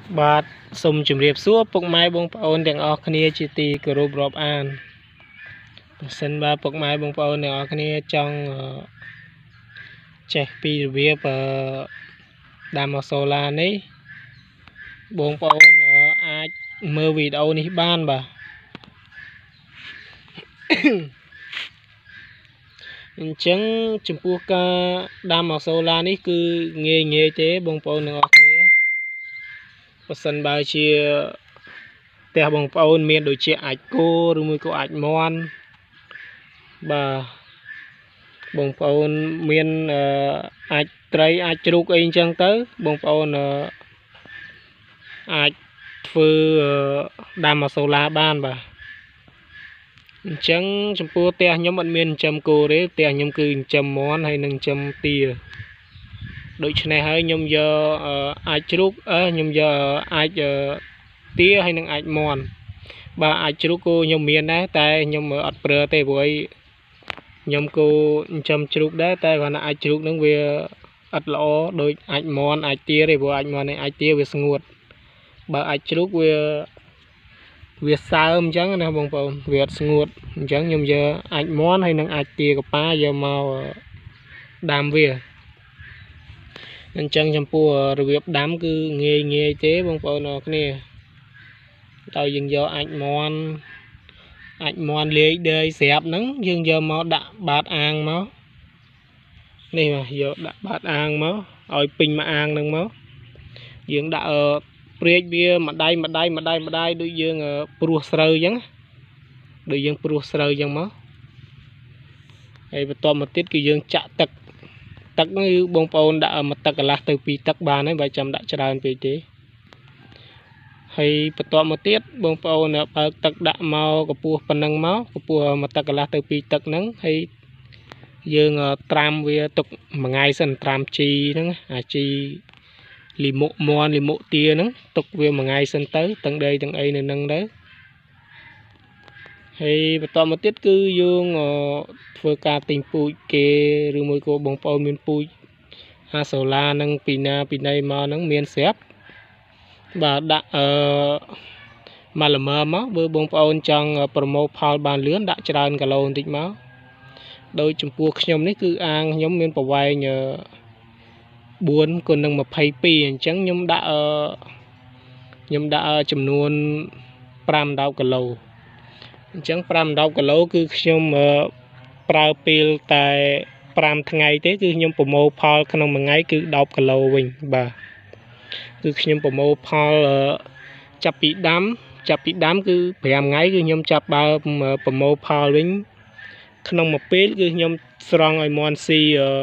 បាទសូមជម្រាបសួរពុកម៉ែបងប្អូនទាំងអស់គ្នាជាទីគោរពរាប់អានប្រសិនបើពុកម៉ែបងប្អូនទាំងអស់គ្នាចង់ចេះពីរបៀបដាំសូឡានេះបងប្អូនអាចមើលវីដេអូនេះបានបាទអញ្ចឹងចំពោះការដាំសូឡានេះគឺងាយទេបងប្អូនទាំងអស់គ្នាប្រសិនបើជាផ្ទះបងប្អូនមានដូចជាអាចគោឬមួយក៏អាចមន់បាទបងប្អូនមានអាចត្រីអាចជ្រូកអីអញ្ចឹងទៅបងប្អូនអាចធ្វើដាំសូឡាបានបាទអញ្ចឹងចំពោះផ្ទះខ្ញុំអត់មានចិញ្ចឹមគោទេផ្ទះខ្ញុំគឺចិញ្ចឹមមាន់ហើយនិងចិញ្ចឹមទាដូច្នេះហើយខ្ញុំយកអាចជ្រូកខ្ញុំយកអាចទាហើយនឹងអាចមាន់បាទអាចជ្រូកគោខ្ញុំមានដែរតែខ្ញុំអត់ប្រើទេព្រោះខ្ញុំគោចិញ្ចឹមជ្រូកដែរតែគាត់ថាអាចជ្រូកនឹងវាអត់ល្អដូចអាចមាន់អាចទាទេព្រោះអាចមាន់នេះអាចទាវាស្ងួតបើអាចជ្រូកវាសើមអញ្ចឹងណាបងប្អូនវាអត់ស្ងួតអញ្ចឹងខ្ញុំយកអាចមាន់ហើយនឹងអាចទាកប៉ាយកមកដាំវាអញ្ចឹងចំពោះរបៀបដាំគឺងាយទេបងប្អូនអរគ្នាតើយើងយកអាចមាន់លាយដីស្រាប់ហ្នឹងយើងយកមកដាក់បាតអាងមកនេះមកយកដាក់បាតអាងមកឲ្យពេញមួយអាងហ្នឹងមកយើងដាក់ព្រាចវាម្ដាយដូចយើងព្រោះស្រូវអញ្ចឹងដូចយើងព្រោះស្រូវអញ្ចឹងមកហើយបន្ទាប់មកទៀតគឺយើងចាក់ទឹកហ្នឹងគឺបងប្អូនដាក់មួយទឹកកន្លះទៅ2ទឹកបានហើយបើចាំដាក់ច្រើនពេកទេហើយបន្ទាប់មកទៀតបងប្អូនបើកទឹកដាក់មកកម្ពស់ប៉ុណ្ណឹងមកកម្ពស់មួយទឹកកន្លះទៅ2ទឹកហ្នឹងហើយយើងត្រាំវាទុកមួយថ្ងៃសិនត្រាំជីហ្នឹងអាជីលីមុខមាន់លីមុខទាហ្នឹងទុកវាមួយថ្ងៃសិនទៅទាំងដីទាំងអីនៅហ្នឹងទៅហើយបន្តមកទៀតគឺយើងធ្វើការទិញពូជគេឬមួយក៏បងប្អូនមានពូជសូឡាហ្នឹងពីណាពីណីមកហ្នឹងមានស្រាប់បាទដាក់មកល្មមមកបើបងប្អូនចង់ប្រមូលផលបានលឿនដាក់ច្រើនគីឡូបន្តិចមកដោយចំពោះខ្ញុំនេះគឺអាងខ្ញុំមានប្រវែង4 គុណនឹង 22អញ្ចឹងខ្ញុំដាក់ចំនួន5-10គីឡូអញ្ចឹង5-10គីឡូគឺខ្ញុំប្រើពេលតែ5ថ្ងៃទេគឺខ្ញុំប្រមូលផលក្នុងមួយថ្ងៃគឺ10គីឡូវិញបាទគឺខ្ញុំប្រមូលផលចាប់ពីដាំគឺ5ថ្ងៃគឺខ្ញុំចាប់បើប្រមូលផលវិញក្នុងមួយពេលគឺខ្ញុំស្រង់ឲ្យមាន់ស៊ី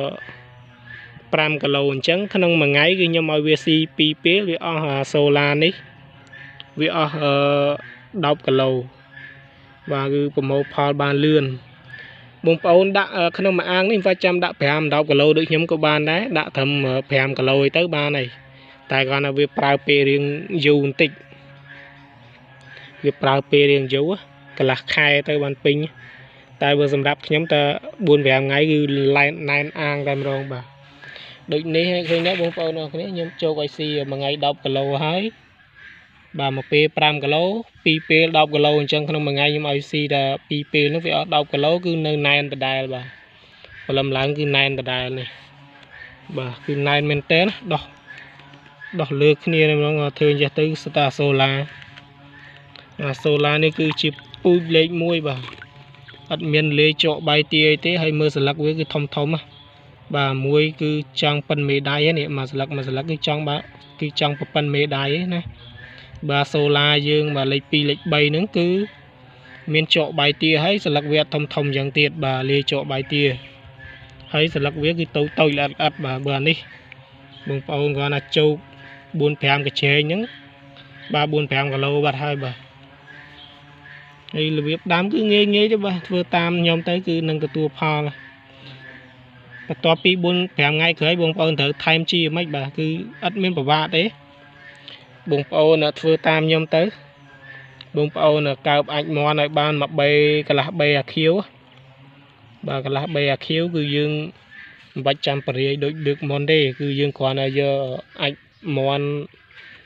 5គីឡូអញ្ចឹងក្នុងមួយថ្ងៃគឺខ្ញុំឲ្យវាស៊ី2ពេលវាអស់សូឡានេះវាអស់10គីឡូបាទគឺប្រមូលផលបានលឿនបងប្អូនដាក់ក្នុងមួយអាងនេះមិនចាំដាក់5-10គីឡូដូចខ្ញុំក៏បានដែរដាក់ត្រឹម5គីឡូទៅបានហើយតែគាត់ថាវាប្រើពេលរៀងយូរបន្តិចវាប្រើពេលរៀងយូរកន្លះខែទៅបានពេញតែបើសម្រាប់ខ្ញុំតែ 4-5 ថ្ងៃគឺណែនអាងតែម្ដងបាទដូចនេះឃើញដែរបងប្អូនអរគ្នាខ្ញុំជោគឲ្យស៊ីមួយថ្ងៃ10គីឡូហើយបាទមួយពេល5គីឡូ2ពេល10គីឡូអញ្ចឹងក្នុងមួយថ្ងៃខ្ញុំឲ្យស៊ីតែ2ពេលនោះវាអស់10គីឡូគឺនៅណែនដដែលបាទព្រលឹមឡើងគឺណែនដដែលនេះបាទគឺណែនមែនតើដោះលើគ្នាតែម្ដងធ្វើចេះទៅស្តាសូឡាសូឡានេះគឺជាពូជលេខ1បាទអត់មានលេខចកបៃទាអីទេហើយមើលស្លឹកវាគឺធំបាទមួយគឺចង់ប៉ិនមេដៃហ្នឹងមួយស្លឹកគឺចង់ប៉ិនមេដៃហ្នឹងណាបាទសូឡាយើងបាទលេខ2លេខ3ហ្នឹងគឺមានចកបៃទាហើយស្លឹកវាធំយ៉ាងទៀតបាទលាចកបៃទាហើយស្លឹកវាគឺតូចល្អិតបាទបើនេះបងប្អូនគាត់ថាជោគ 4-5 កញ្ឆេងហ្នឹងបាទ 4-5 គីឡូបាត់ហើយបាទហើយរបៀបដាំគឺងាយទេបាទធ្វើតាមខ្ញុំទៅគឺនឹងទទួលផលបន្ទាប់ពី 4-5 ថ្ងៃក្រោយបងប្អូនត្រូវថែមជីមិនបាទគឺអត់មានប្រវាក់ទេបងប្អូនធ្វើតាមខ្ញុំទៅបងប្អូនកើបអាចមាន់ឲ្យបានមក3កន្លះ3អាខៀវបាទកន្លះ3អាខៀវគឺយើងមិនបាច់ចាំបរិយាយដូចមុនទេគឺយើងគ្រាន់តែយកអាចមាន់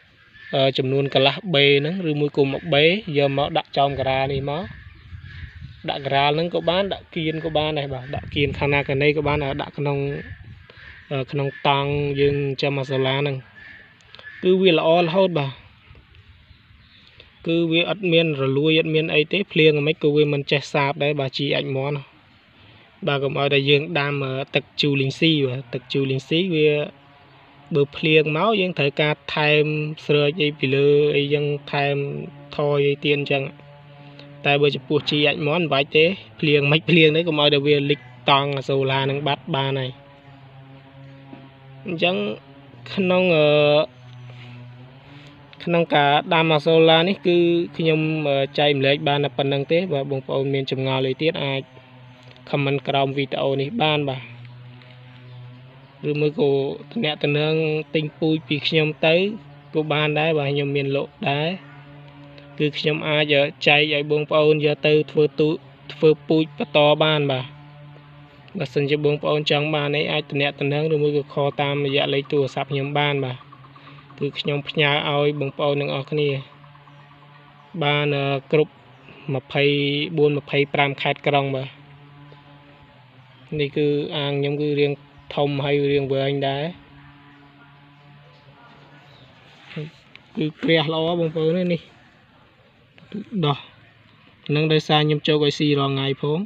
ចំនួនកន្លះបេហ្នឹងឬមួយក៏1បេយកមកដាក់ចំការានេះមកដាក់ការាហ្នឹងក៏បានដាក់គៀនក៏បានដែរបាទដាក់គៀនខាងណាខាងនេះក៏បានដាក់ក្នុងតង់យើងចាំម៉ាសាឡាហ្នឹងគឺវាល្អរហូតបាទគឺវាអត់មានរលួយអត់មានអីទេភ្លៀងមិនក៏វាមិនចេះសាបដែរបាទជីអាចមន់បាទកុំឲ្យតែយើងដាំទឹកជូលីងស៊ីបាទទឹកជូលីងស៊ីវាបើភ្លៀងមកយើងត្រូវការថែមស្រើចអីពីលើអីយើងថែមថយអីទៀតអញ្ចឹងតែបើចំពោះជីអាចមន់មិនបាច់ទេភ្លៀងមិនភ្លៀងនេះកុំឲ្យតែវាលិចតង់សូឡានឹងបាត់បានហើយអញ្ចឹងក្នុងការដាំសូឡានេះគឺខ្ញុំចែកម្លែកបានតែប៉ុណ្្នឹងទេបើបងប្អូនមានចម្ងល់អីទៀតអាចខមមិនក្រោមវីដេអូនេះបានបាទឬមួយក៏តំណាក់តំណងទិញពូជពីខ្ញុំទៅក៏បានដែរបាទខ្ញុំមានលក់ដែរគឺខ្ញុំអាចចែកឲ្យបងប្អូនយកទៅធ្វើពូជបន្តបានបាទបើសិនជាបងប្អូនចង់បានអីអាចតំណាក់តំណងឬមួយក៏ខលតាមរយៈលេខទូរស័ព្ទខ្ញុំបានបាទគឺខ្ញុំផ្ញើឲ្យបងប្អូនទាំងអស់គ្នាបានគ្រប់24-25ខេត្តក្រុងបាទនេះគឺអាងខ្ញុំគឺរៀងធំហើយរៀងវែងដែរគឺក្រាស់ល្អបងប្អូននេះដោះនឹងដោយសារខ្ញុំចូលឲ្យស៊ីរាល់ថ្ងៃផង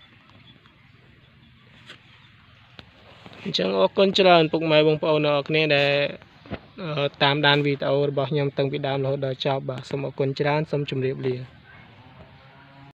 អញ្ចឹងអរគុណច្រើនពុកម៉ែបងប្អូនអរគ្នាដែលតាមដានវីដេអូរបស់ខ្ញុំតាំងពីដើមរហូតដល់ចប់បាទសូមអរគុណច្រើនសូមជម្រាបលា